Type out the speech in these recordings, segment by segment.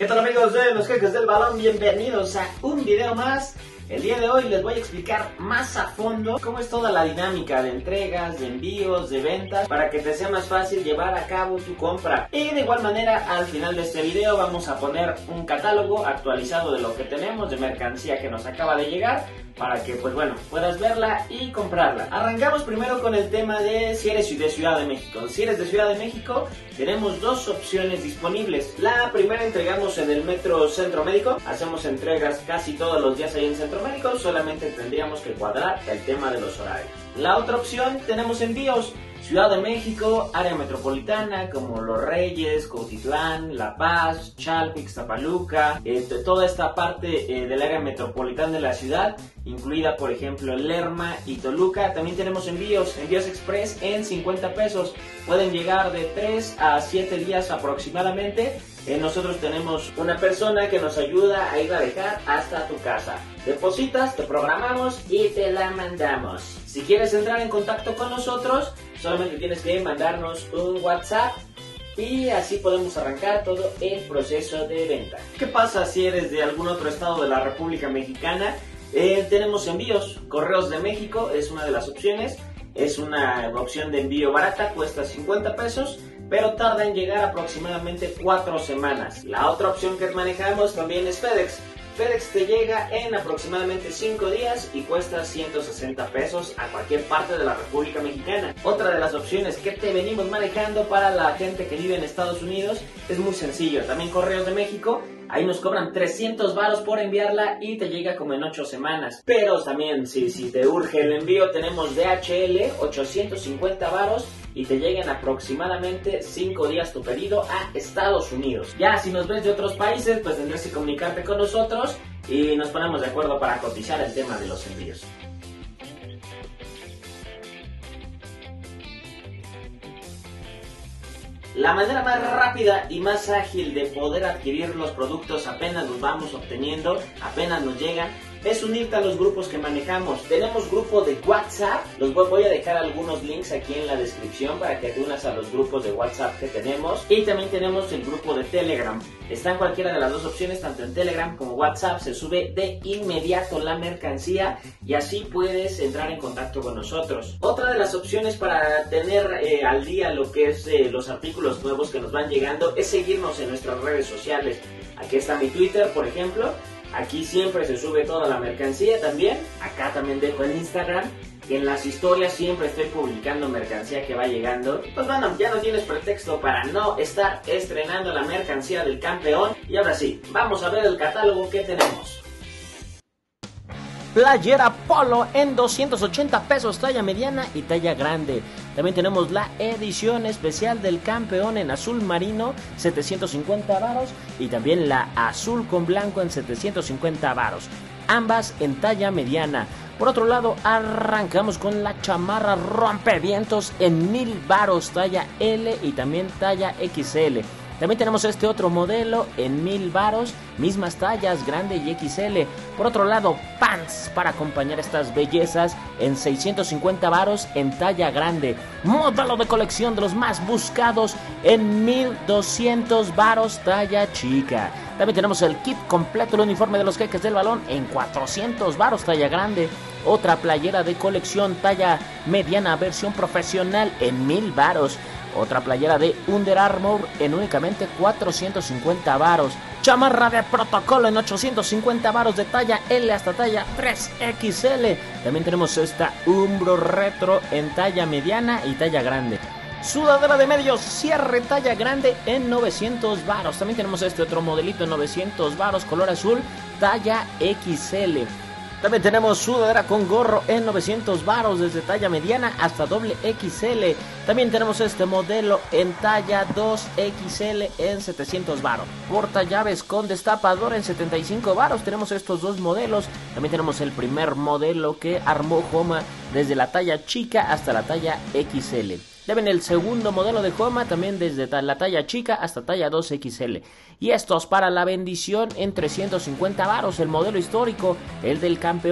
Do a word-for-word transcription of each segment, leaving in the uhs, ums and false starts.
¿Qué tal, amigos de los Jeques del Balón? Bienvenidos a un video más. El día de hoy les voy a explicar más a fondo cómo es toda la dinámica de entregas, de envíos, de ventas, para que te sea más fácil llevar a cabo tu compra. Y de igual manera, al final de este video vamos a poner un catálogo actualizado de lo que tenemos, de mercancía que nos acaba de llegar, para que pues bueno, puedas verla y comprarla. Arrancamos primero con el tema de si eres de Ciudad de México. Si eres de Ciudad de México, tenemos dos opciones disponibles. La primera, entregamos en el Metro Centro Médico. Hacemos entregas casi todos los días ahí en Centro Médico, solamente tendríamos que cuadrar el tema de los horarios. La otra opción, tenemos envíos Ciudad de México, área metropolitana como Los Reyes, Cuautitlán, La Paz, Chalco, Ixtapaluca, eh, toda esta parte eh, del área metropolitana de la ciudad, incluida por ejemplo Lerma y Toluca. También tenemos envíos, envíos express en cincuenta pesos, pueden llegar de tres a siete días aproximadamente. Eh, nosotros tenemos una persona que nos ayuda a ir a dejar hasta tu casa. Depositas, te programamos y te la mandamos. Si quieres entrar en contacto con nosotros, solamente tienes que mandarnos un WhatsApp y así podemos arrancar todo el proceso de venta. ¿Qué pasa si eres de algún otro estado de la República Mexicana? Eh, tenemos envíos. Correos de México es una de las opciones. Es una opción de envío barata, cuesta cincuenta pesos, pero tarda en llegar aproximadamente cuatro semanas. La otra opción que manejamos también es FedEx. FedEx te llega en aproximadamente cinco días y cuesta ciento sesenta pesos a cualquier parte de la República Mexicana. Otra de las opciones que te venimos manejando para la gente que vive en Estados Unidos es muy sencillo. También Correos de México, ahí nos cobran trescientos varos por enviarla y te llega como en ocho semanas. Pero también si, si te urge el envío, tenemos D H L, ochocientos cincuenta varos, y te llegan aproximadamente cinco días tu pedido a Estados Unidos. Ya si nos ves de otros países, pues tendrás que comunicarte con nosotros y nos ponemos de acuerdo para cotizar el tema de los envíos. La manera más rápida y más ágil de poder adquirir los productos apenas los vamos obteniendo, apenas nos llegan, es unirte a los grupos que manejamos. Tenemos grupo de WhatsApp, los voy a dejar algunos links aquí en la descripción para que te unas a los grupos de WhatsApp que tenemos. Y también tenemos el grupo de Telegram. Está en cualquiera de las dos opciones, tanto en Telegram como WhatsApp. Se sube de inmediato la mercancía y así puedes entrar en contacto con nosotros. Otra de las opciones para tener eh, al día lo que es eh, los artículos nuevos que nos van llegando es seguirnos en nuestras redes sociales. Aquí está mi Twitter, por ejemplo. Aquí siempre se sube toda la mercancía también. Acá también dejo el Instagram. Y en las historias siempre estoy publicando mercancía que va llegando. Pues bueno, ya no tienes pretexto para no estar estrenando la mercancía del campeón. Y ahora sí, vamos a ver el catálogo que tenemos. Playera polo en doscientos ochenta pesos, talla mediana y talla grande. También tenemos la edición especial del campeón en azul marino, setecientos cincuenta varos, y también la azul con blanco en setecientos cincuenta varos, ambas en talla mediana. Por otro lado, arrancamos con la chamarra rompevientos en mil varos, talla L y también talla X L. También tenemos este otro modelo en mil varos, mismas tallas, grande y X L. Por otro lado, pants para acompañar estas bellezas en seiscientos cincuenta varos en talla grande. Modelo de colección de los más buscados en mil doscientos varos, talla chica. También tenemos el kit completo, el uniforme de los Jeques del Balón en cuatrocientos varos, talla grande. Otra playera de colección talla mediana, versión profesional en mil varos. Otra playera de Under Armour en únicamente cuatrocientos cincuenta varos. Chamarra de protocolo en ochocientos cincuenta varos de talla L hasta talla tres X L. También tenemos esta Umbro Retro en talla mediana y talla grande. Sudadera de medio cierre talla grande en novecientos varos. También tenemos este otro modelito en novecientos varos, color azul, talla X L. También tenemos sudadera con gorro en novecientos varos, desde talla mediana hasta doble X L. También tenemos este modelo en talla dos X L en setecientos varos. Portallaves con destapador en setenta y cinco varos. Tenemos estos dos modelos. También tenemos el primer modelo que armó Joma desde la talla chica hasta la talla X L. Ya ven el segundo modelo de Joma también desde la talla chica hasta talla dos X L. Y estos para la bendición en trescientos cincuenta varos, el modelo histórico, el del campeón.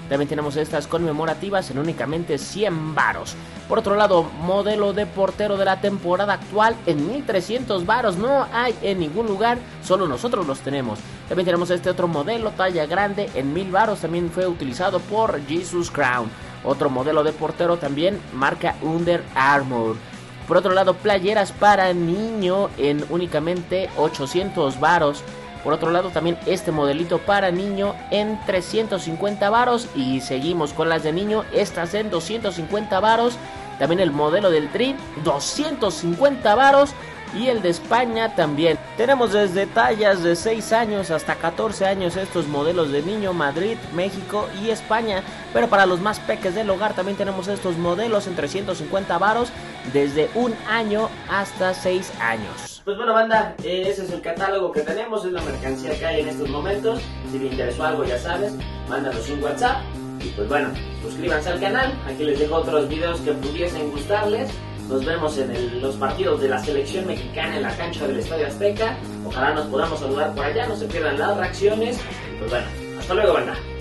También tenemos estas conmemorativas en únicamente cien varos. Por otro lado, modelo de portero de la temporada actual en mil trescientos varos. No hay en ningún lugar, solo nosotros los tenemos. También tenemos este otro modelo, talla grande, en mil varos. También fue utilizado por Jesus Crown. Otro modelo de portero también, marca Under Armour. Por otro lado, playeras para niño en únicamente ochocientos varos. Por otro lado, también este modelito para niño en trescientos cincuenta varos. Y seguimos con las de niño, estas en doscientos cincuenta varos. También el modelo del Tri, doscientos cincuenta varos. Y el de España también. Tenemos desde tallas de seis años hasta catorce años estos modelos de niño, Madrid, México y España. Pero para los más peques del hogar también tenemos estos modelos en trescientos cincuenta varos, desde un año hasta seis años. Pues bueno, banda, eh, ese es el catálogo que tenemos, es la mercancía que hay en estos momentos. Si te interesó algo, ya sabes, mándanos un WhatsApp. Y pues bueno, suscríbanse al canal, aquí les dejo otros videos que pudiesen gustarles. Nos vemos en el, los partidos de la selección mexicana en la cancha del Estadio Azteca. Ojalá nos podamos saludar por allá, no se pierdan las reacciones. Y pues bueno, hasta luego, banda.